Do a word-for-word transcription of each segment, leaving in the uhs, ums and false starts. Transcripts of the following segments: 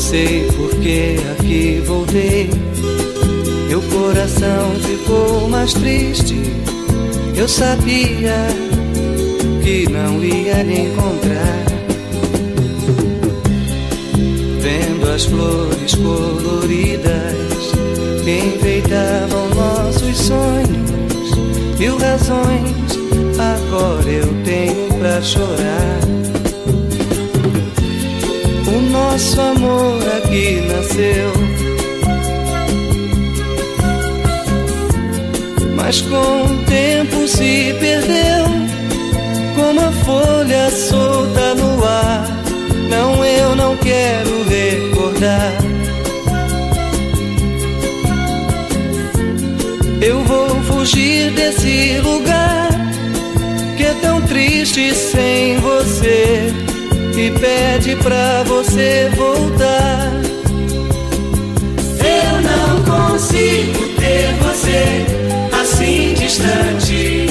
sei porque aqui voltei. Meu coração ficou mais triste. Eu sabia que não ia lhe encontrar. Vendo as flores coloridas que enfeitavam nossos sonhos, mil razões agora eu tenho pra chorar. O nosso amor aqui nasceu, mas com o tempo se perdeu, como a folha solta no ar. Não, eu não quero recordar. Eu vou fugir desse lugar que é tão triste sem você, e pede pra você voltar. Eu não consigo ter você assim distante.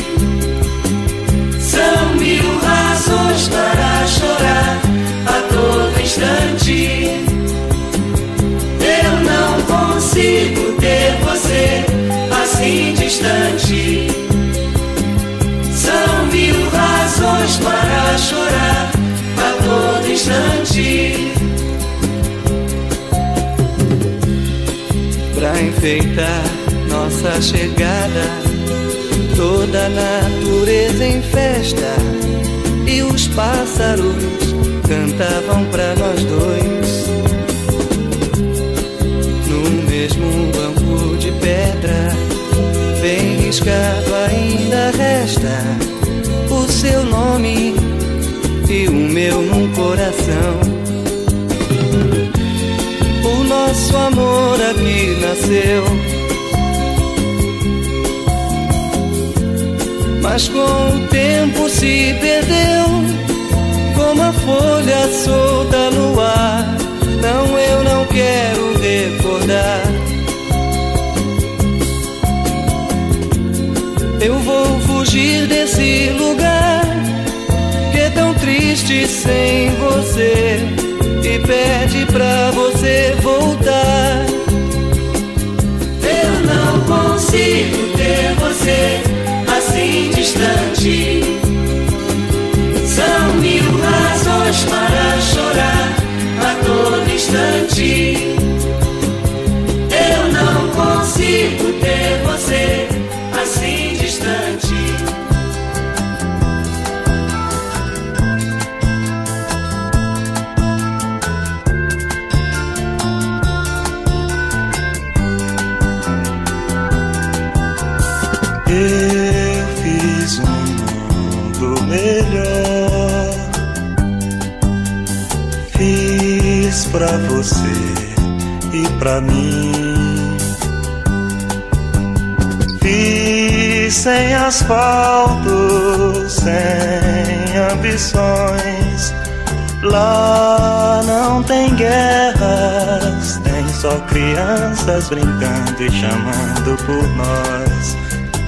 São mil razões para chorar a todo instante. Eu não consigo ter você assim distante. São mil razões para chorar a todo instante. Pra enfeitar nossa chegada, toda a natureza em festa, e os pássaros cantavam pra nós dois. No mesmo banco de pedra, bem riscado ainda resta o seu nome e o meu num coração. O nosso amor aqui nasceu, mas com o tempo se perdeu, como a folha solta no ar. Não, eu não quero recordar. Eu vou fugir desse lugar que é tão triste sem você, e pede pra você voltar. Eu não consigo ter você assim distante. São mil razões para chorar a todo instante. Eu não consigo ter você assim distante. Eu fiz um mundo melhor, fiz pra você e pra mim. Fiz sem asfalto, sem ambições. Lá não tem guerras, tem só crianças brincando e chamando por nós.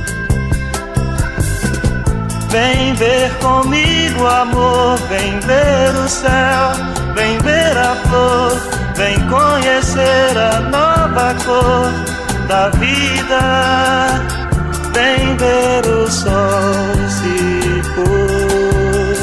Vem ver comigo, amor, vem ver o céu, vem ver a flor, vem conhecer a nova cor da vida, vem ver o sol se pôr.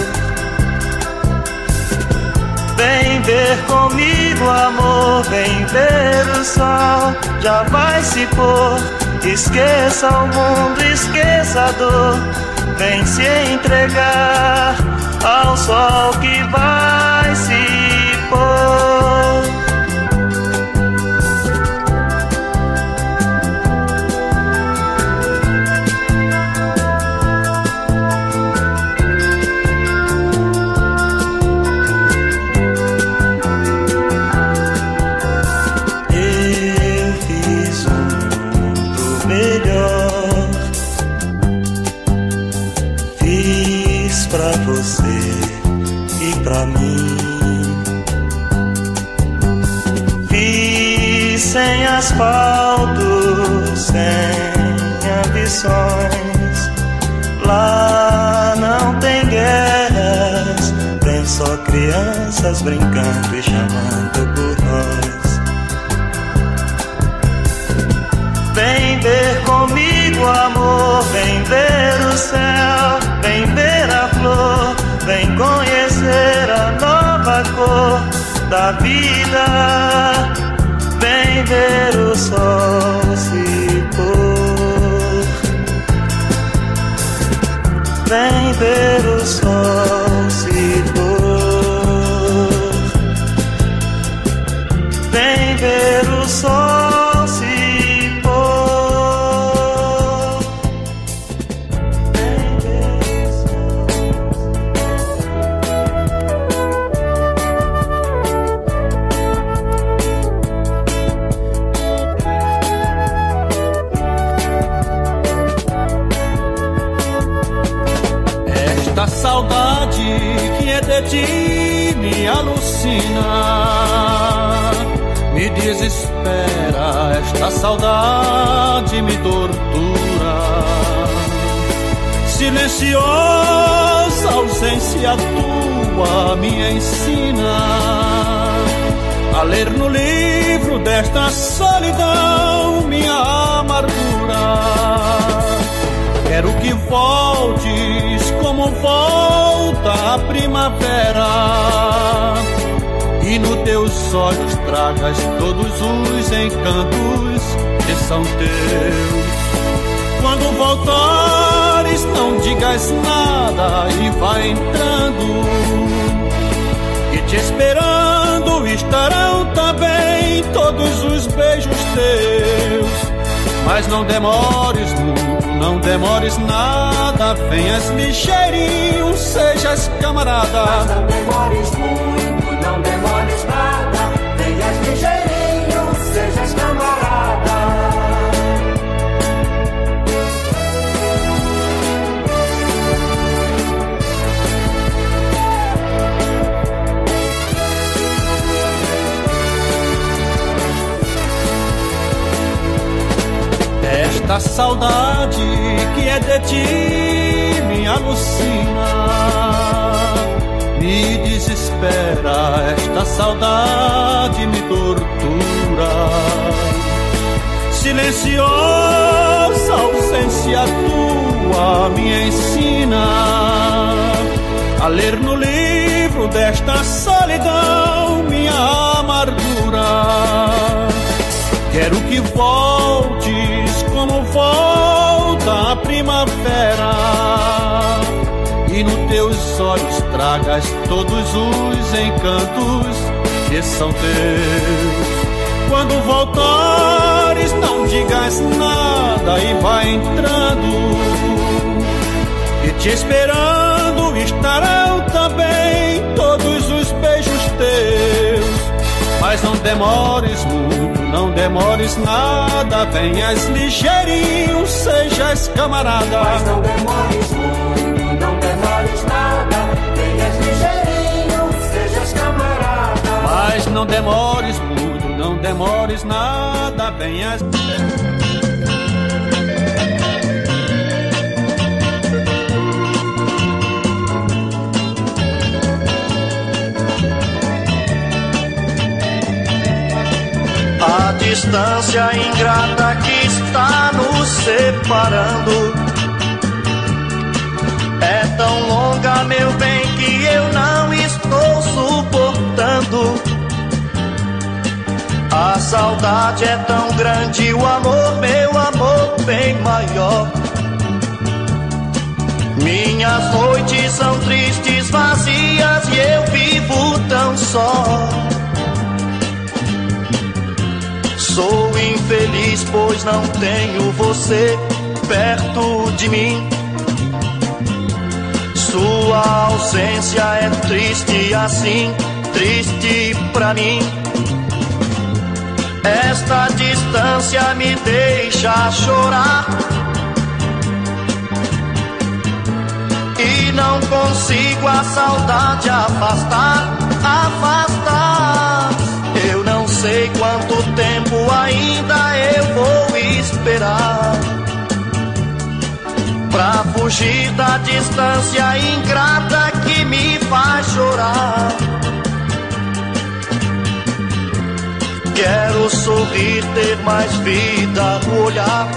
Vem ver comigo, amor, vem ver o sol, já vai se pôr. Esqueça o mundo, esqueça a dor, vem se entregar ao sol que vai se pôr. Eu fiz um mundo melhor, fiz pra você e pra mim. Fiz sem asfalto, sem ambições. Lá não tem guerras, tem só crianças brincando e chamando por nós. Vem ver comigo, amor, vem ver o céu, vem ver a flor, vem conhecer a nova cor da vida. Vem ver o sol se pôr, vem ver o sol se pôr, vem ver o sol se pôr, vem ver o sol. Esta saudade que é de ti me alucina, me desespera, esta saudade me tortura. Silenciosa ausência tua me ensina a ler no livro desta solidão minha amargura. Quero que voltes como volta a primavera, e nos teus olhos tragas todos os encantos que são teus. Quando voltares não digas nada e vai entrando, e te esperando estarão também todos os beijos teus. Mas não demores muito, não demores nada, venhas ligeirinho, sejas camarada. Mas não demores muito, não demores nada, venhas ligeirinho, sejas camarada. Esta saudade que é de ti me alucina, me desespera, esta saudade me tortura. Silenciosa ausência tua me ensina a ler no livro desta solidão minha amargura. Quero que voltes como volta a primavera, e nos teus olhos tragas todos os encantos que são teus. Quando voltares não digas nada e vai entrando, e te esperando estarão também todos os beijos teus. Mas não demores muito, não demores nada, venhas ligeirinho, sejas camarada. Mas não demores muito, não demores nada, venhas ligeirinho, sejas camarada. Mas não demores muito, não demores nada, venhas... A distância ingrata que está nos separando é tão longa, meu bem, que eu não estou suportando. A saudade é tão grande, o amor, meu amor, bem maior. Minhas noites são tristes, vazias, e eu vivo tão só. Sou infeliz, pois não tenho você perto de mim. Sua ausência é triste assim, triste pra mim. Esta distância me deixa chorar, e não consigo a saudade afastar, afastar. Eu não sei quanto tempo ainda eu vou esperar pra fugir da distância ingrata que me faz chorar. Quero sorrir, ter mais vida no olhar.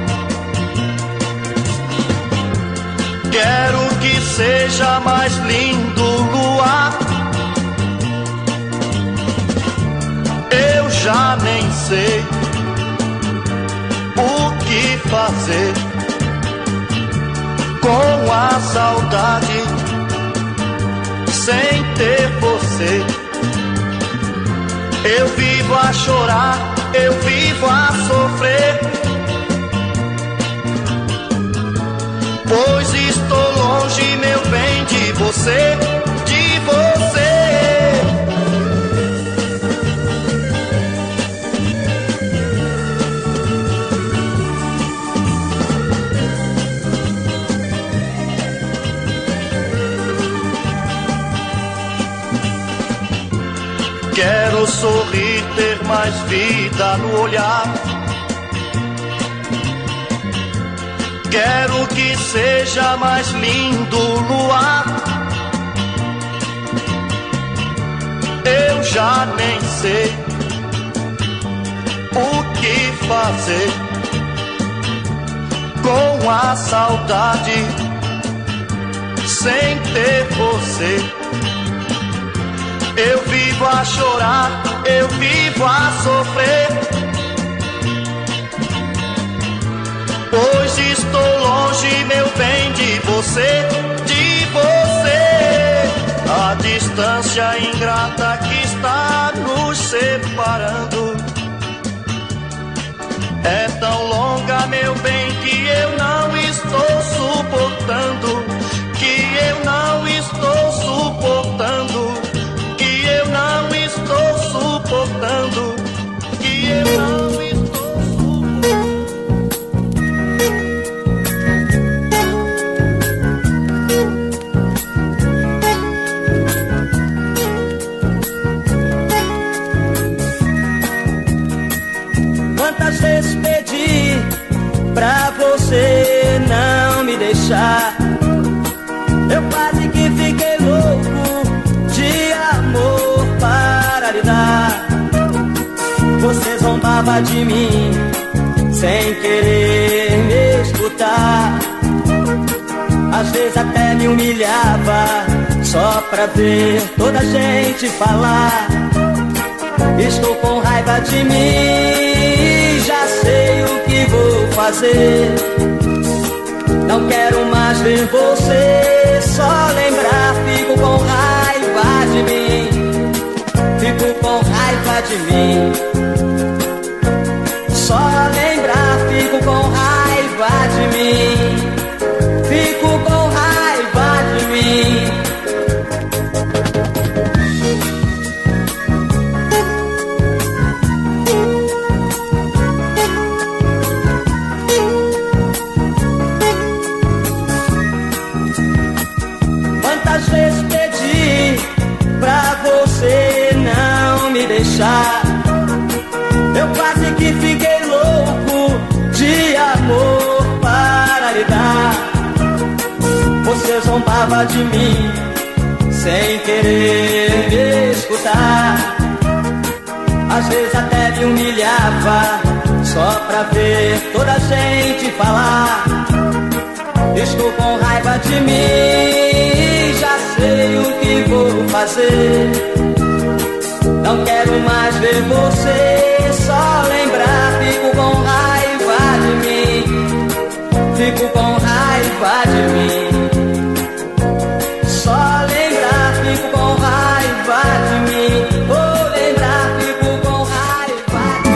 Quero que seja mais lindo o luar. Eu já nem sei o que fazer com a saudade sem ter você. Eu vivo a chorar, eu vivo a sofrer, pois estou longe, meu bem, de você, de você. Quero sorrir, ter mais vida no olhar. Quero que seja mais lindo o luar. Eu já nem sei o que fazer com a saudade sem ter você. Eu vivo a chorar, eu vivo a sofrer, pois estou longe, meu bem, de você, de você. A distância ingrata que está nos separando é tão longa, meu bem, que eu não estou suportando, que eu não estou suportando, eu não estou suportando, que eu não estou suportando. Quantas vezes pedi pra você não me deixar, eu quase que fiquei louco de amor para lhe dar. Você zombava de mim sem querer me escutar. Às vezes até me humilhava só pra ver toda a gente falar. Estou com raiva de mim, já sei o que vou fazer. Não quero mais ver você, só lembrar, fico com raiva de mim, fico com raiva de mim. Só lembrar, fico com raiva de mim, fico com raiva de mim. Quantas vezes pedi pra você não me deixar, eu quase que fiquei louco de amor para lhe dar. Você zombava de mim sem querer me escutar. Às vezes até me humilhava só pra ver toda a gente falar. Estou com raiva de mim, já sei o que vou fazer. Não quero mais ver você, só lembrar, fico com raiva de mim, fico com raiva de mim. Só lembrar, fico com raiva de mim, vou lembrar, fico com raiva de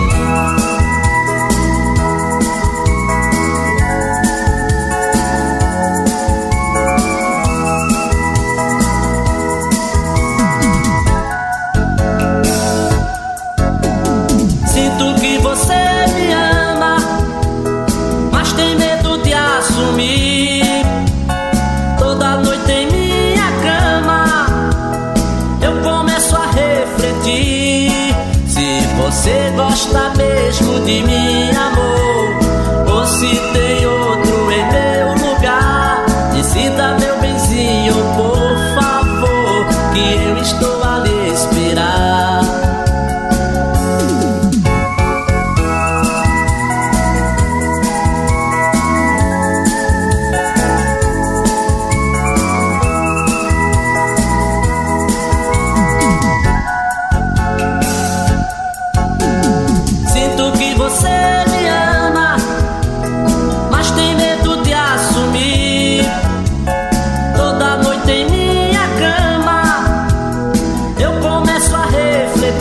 Você gosta mesmo de mim, amor? Ou se tem outro em meu lugar? Decida, meu benzinho, por favor, que eu estou a lhe esperar.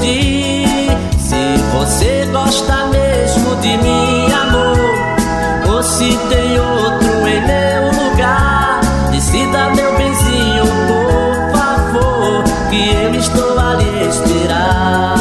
pedir. Se você gosta mesmo de mim, amor, ou se tem outro em meu lugar, decida, meu benzinho, por favor, que eu estou a lhe esperar.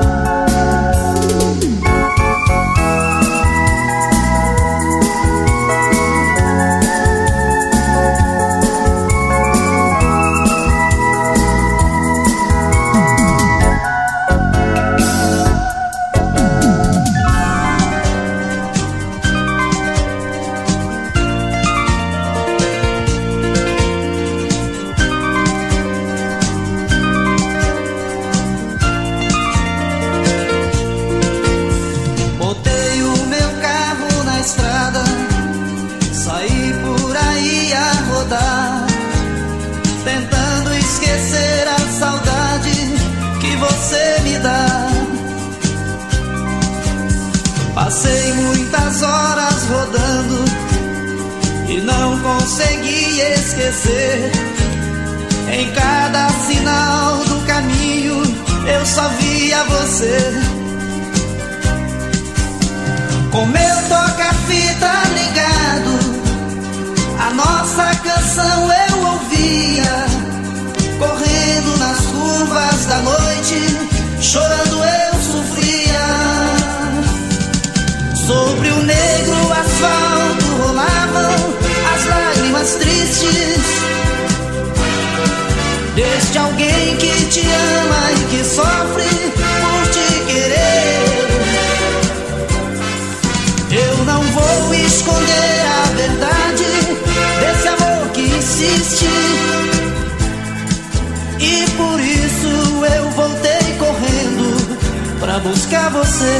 Passei muitas horas rodando e não consegui esquecer. Em cada sinal do caminho eu só via você. Com meu toca-fita ligado, a nossa canção eu ouvia. Correndo nas curvas da noite, chorando eu sofria. Sobre o negro asfalto rolavam as lágrimas tristes deste alguém que te ama e que sofre por te querer. Eu não vou esconder a verdade desse amor que insiste, e por isso eu voltei correndo pra buscar você.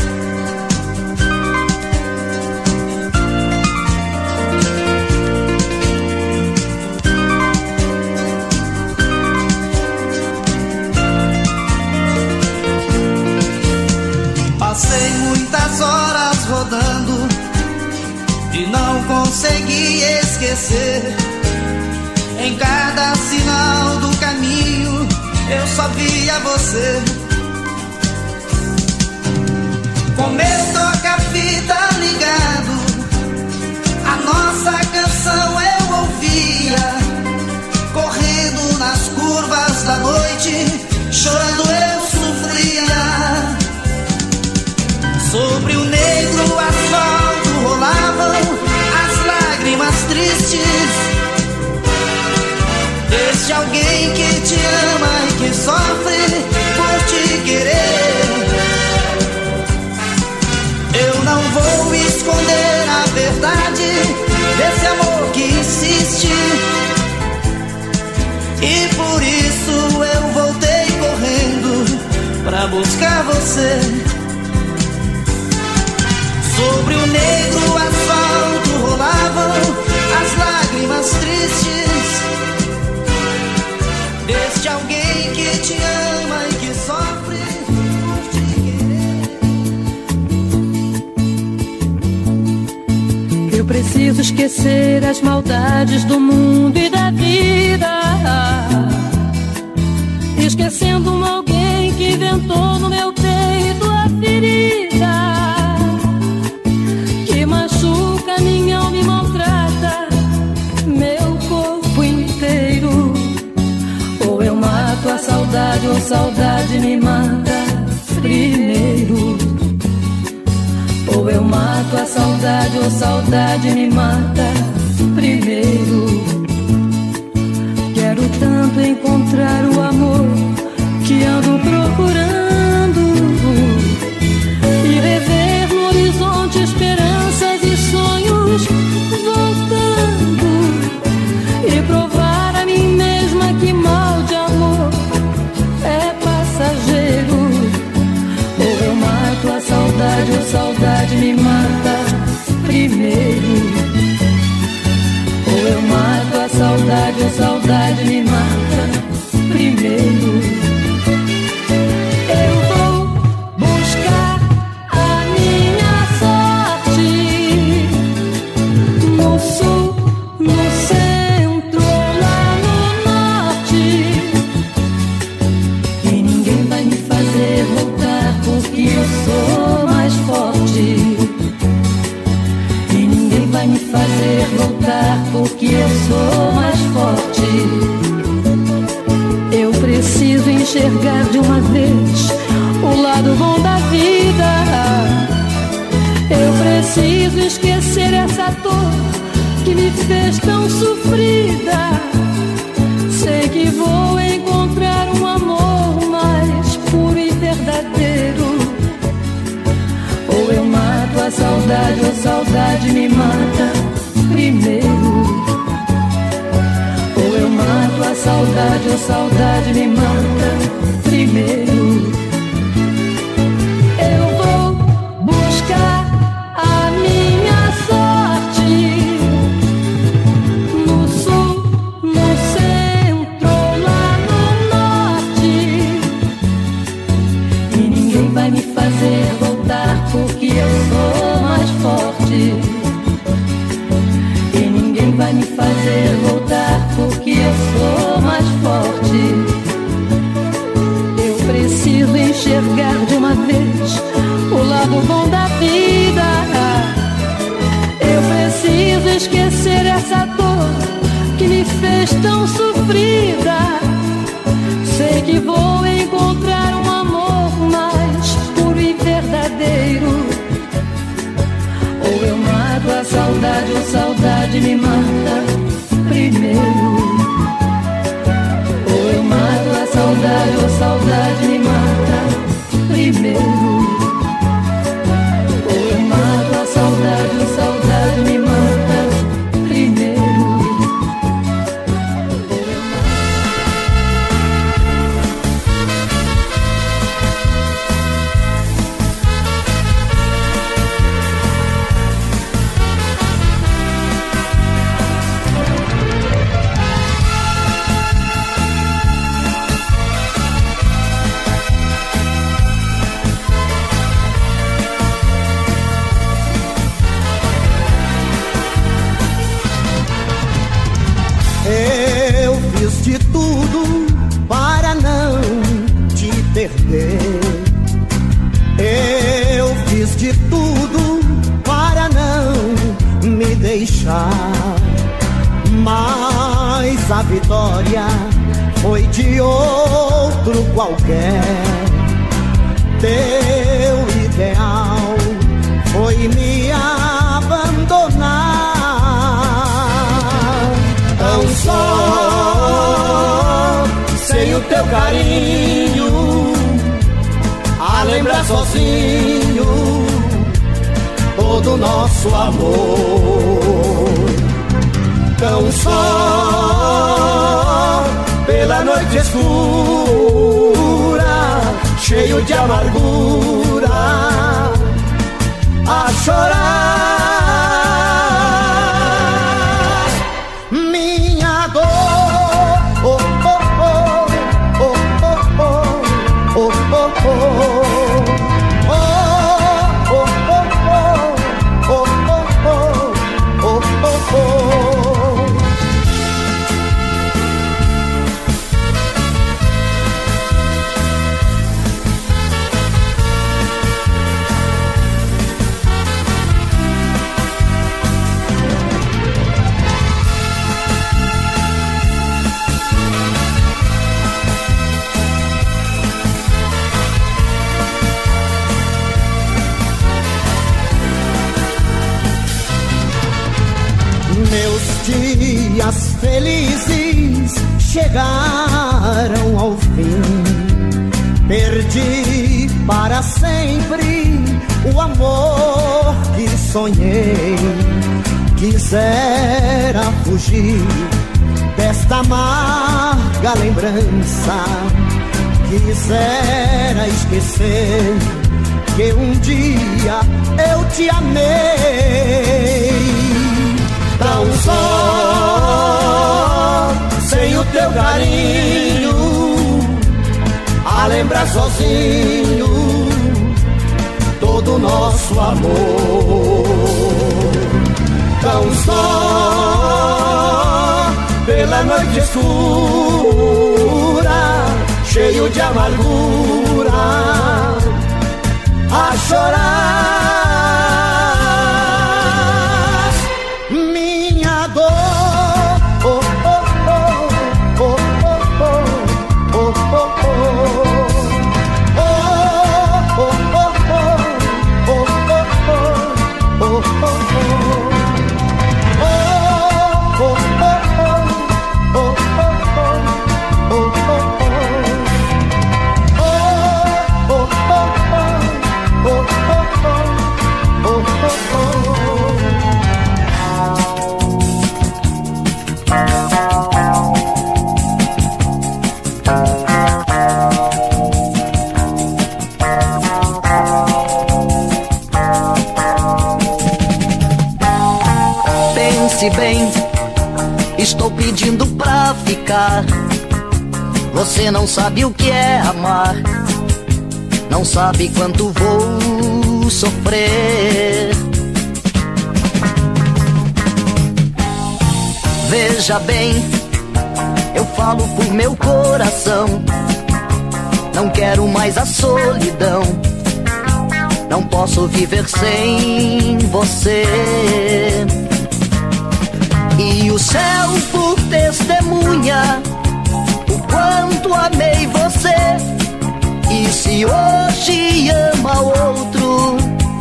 Passei muitas horas rodando e não consegui esquecer. Em cada sinal do caminho eu só via você. Com meu toca-fita ligado, a nossa canção eu ouvia. Correndo nas curvas da noite, chorando eu sofria. Sobre o negro asfalto rolavam as lágrimas tristes deste alguém que te ama e que sofre por te querer. Eu não vou esconder a verdade desse amor que insiste, e por isso eu voltei correndo pra buscar você. Sobre o negro asfalto rolavam as lágrimas tristes deste alguém que te ama e que sofre por te querer. Eu preciso esquecer as maldades do mundo e da vida, esquecendo um alguém que inventou no meu peito a ferida, machuca minha alma e maltrata meu corpo inteiro. Ou eu mato a saudade, ou saudade me mata primeiro. Ou eu mato a saudade, ou saudade me mata primeiro. Quero tanto encontrar o amor que ando procurando e rever no horizonte esperanças e sonhos voltando, e provar a mim mesma que mal de amor é passageiro. Ou eu mato a saudade, ou saudade me mata primeiro. Ou eu mato a saudade, ou saudade me mata primeiro. Fazer preciso esquecer essa dor que me fez tão sofrida. Sei que vou encontrar um amor mais puro e verdadeiro. Ou eu mato a saudade, ou saudade me mata primeiro. Ou eu mato a saudade, ou saudade me mata primeiro. Eu vou buscar a minha sorte no sul, no centro, lá no norte. E ninguém vai me fazer voltar, porque eu sou mais forte. E ninguém vai me fazer voltar, porque eu sou mais forte. Eu preciso enxergar de uma vez o lado bom da vida. Eu preciso esquecer essa dor que me fez tão sofrida. Sei que vou encontrar um amor mais puro e verdadeiro. Ou eu mato a saudade, ou saudade me mata primeiro. Ou eu mato a saudade, ou saudade me mata primeiro. Ou eu mato a saudade, ou saudade me mata primeiro. Eu fiz de tudo para não te perder. Eu fiz de tudo para não me deixar. Mas a vitória foi de outro qualquer. Teu ideal foi me abandonar. Tão só, sem o teu carinho, a lembrar sozinho todo o nosso amor. Tão só, pela noite escura, cheio de amargura, a chorar. Minha dor, oh, oh, oh, oh, oh, oh, oh, oh, oh, oh, oh, oh. Meus dias felizes chegaram ao fim. Perdi para sempre o amor que sonhei. Quisera fugir desta amarga lembrança. Quisera esquecer que um dia eu te amei. Tão só, sem o teu carinho, a lembrar sozinho todo o nosso amor. Tão só, pela noite escura, cheio de amargura, a chorar. Minha dor, oh, oh, oh, oh, oh, oh, oh, oh, oh, oh, oh, oh, oh, oh, oh, oh, Pense bem, estou pedindo pra ficar. Você não sabe o que é amar, não sabe quanto vou sofrer. Veja bem, eu falo por meu coração. Não quero mais a solidão, não posso viver sem você. E o céu por testemunha o quanto amei você. E se hoje ama outro,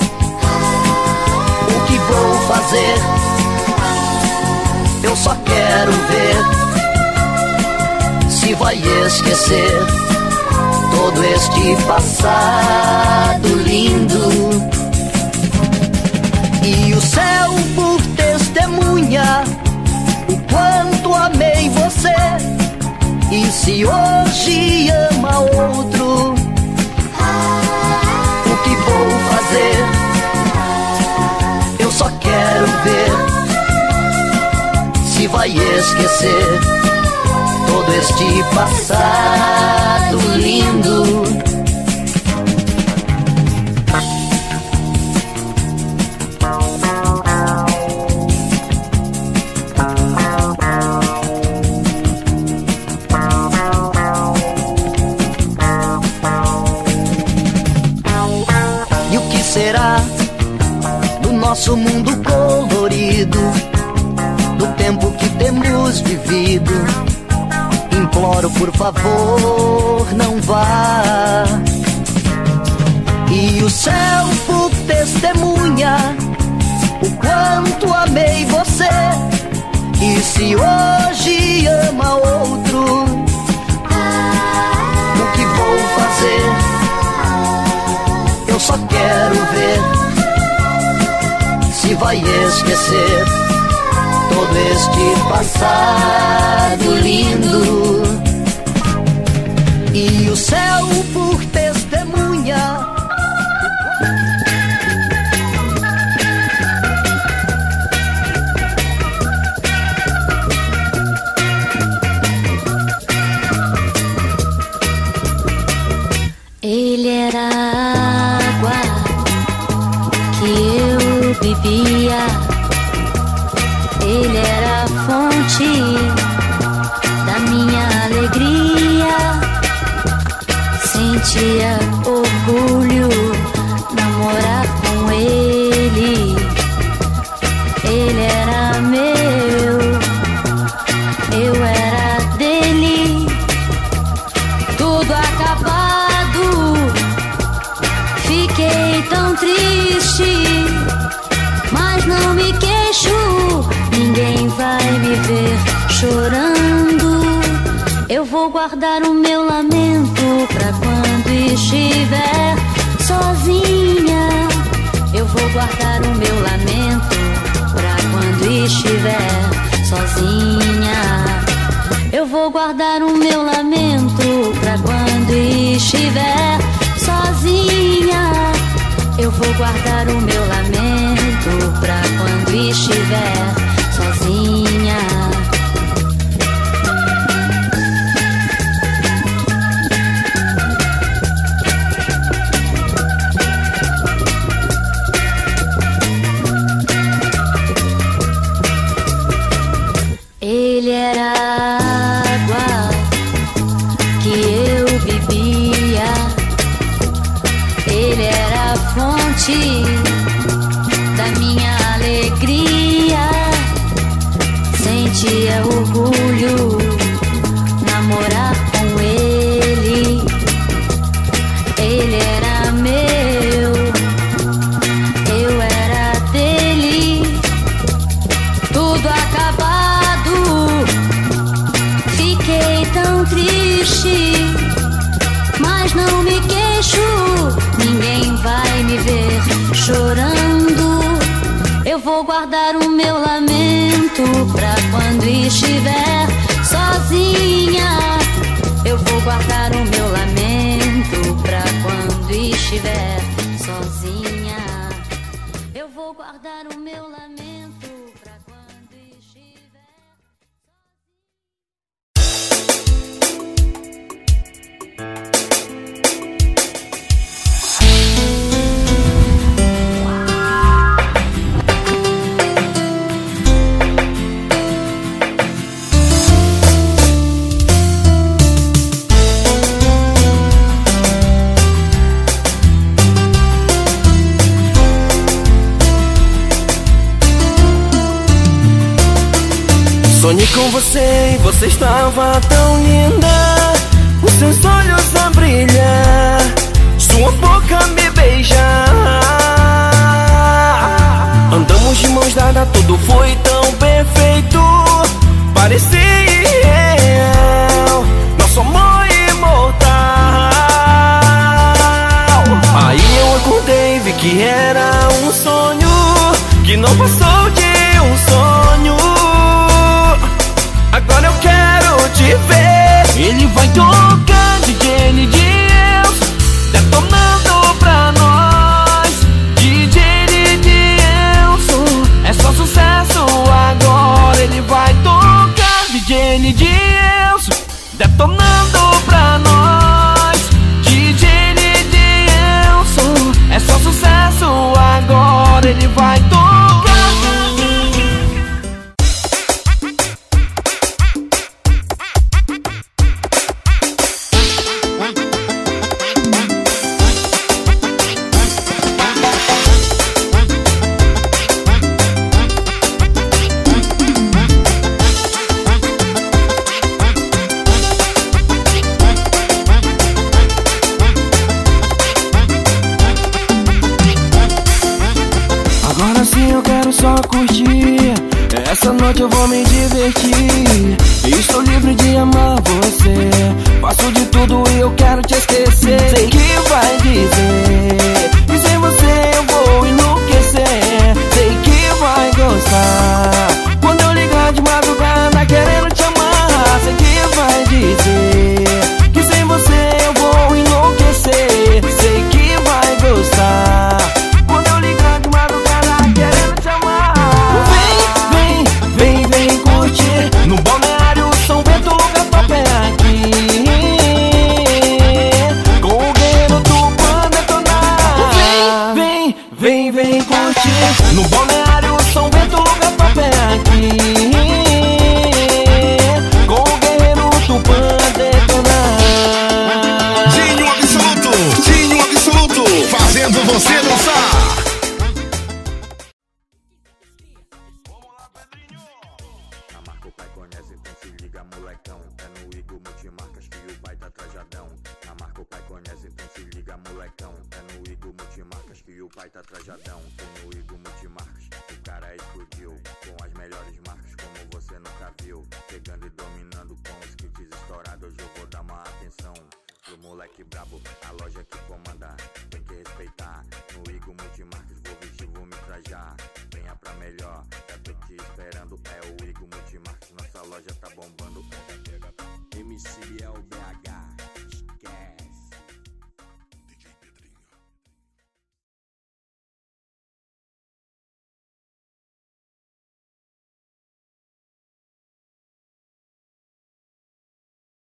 o que vou fazer? Eu só quero ver se vai esquecer todo este passado lindo. E o céu por testemunha o quanto amei você. E se hoje ama outro, o que vou fazer? Eu só quero ver se vai esquecer todo este passado lindo. E o que será do nosso mundo colorido, do tempo que temos vivido? Imploro, por favor, não vá. E o céu por testemunha o quanto amei você. E se hoje ama outro, o que vou fazer? Eu só quero ver se vai esquecer todo este passado lindo. E o céu por testemunha ele era a água que eu bebia. Ele era a fonte da minha alegria. Sentia orgulho namorar com ele. Ele era meu, eu era dele. Tudo acabado, fiquei tão triste, mas não me queixo. Ninguém vai me ver chorando. Eu vou guardar o meu lamento pra quando estiver sozinha. Eu vou guardar o meu lamento pra quando estiver sozinha. Eu vou guardar o meu lamento pra quando estiver sozinha. Eu vou guardar o meu lamento pra quando estiver sozinha. Ele era a água que eu bebia. Ele era a fonte da minha alegria. Sentia orgulho namorar com ele. Ele era meu, eu era dele. Tudo acabado, fiquei tão triste, mas não me queixo. Ninguém vai me ver chorando. Eu vou guardar o meu lamento pra quando estiver sozinha. Eu vou guardar o meu lamento pra quando estiver sozinha. Eu vou guardar o meu lamento pra quando estiver Sonhei com você e você estava tão linda, os seus olhos a brilhar, sua boca me beijar. Andamos de mãos dadas, tudo foi tão perfeito, parecia irreal, nosso amor imortal. Aí eu acordei, vi que era um sonho, que não passou de um sonho. Agora eu quero te ver. Ele vai tocar D J N Deus, detonando pra nós. D J N Deus, é só sucesso agora. Ele vai tocar D J N Deus, detonando pra nós. D J N Deus, é só sucesso agora. Ele vai tocar. Agora sim eu quero só curtir, essa noite eu vou me divertir. Estou livre de amar você, faço de tudo e eu quero te esquecer. Sei que vai dizer que sem você eu vou enlouquecer. Sei que vai gostar quando eu ligar de madrugada querendo te amar. Sei que vai dizer que sem você eu vou enlouquecer. Sei que vai gostar quando eu ligar de madrugada querendo te amar. Vem, vem, vem, vem curtir no Balneário São Bento, lugar top é aqui, com o guerreiro Tupã detonar. Vem, vem, vem, vem curtir no Balneário São Bento, lugar top é aqui, com o guerreiro Tupã detonar. Dinho Absoluto, Dinho Absoluto, fazendo você dançar. Na marca o pai conhece, então se liga molecão. É no Igor Multimarcas que o pai tá trajadão. Na marca o pai conhece, então se liga molecão. É no Igor Multimarcas que o pai tá trajadão. Tem no Igor Multimarcas, o cara explodiu, com as melhores marcas como você nunca viu. Chegando e dominando com os kits estourados. Hoje eu vou dar uma atenção pro moleque brabo, a loja que comanda, tem que respeitar. No Igor Multimarcas vou vestir, vou me trajar. Venha pra melhor, já tô te esperando. É o Igor Multimarcas, nossa loja tá bombando.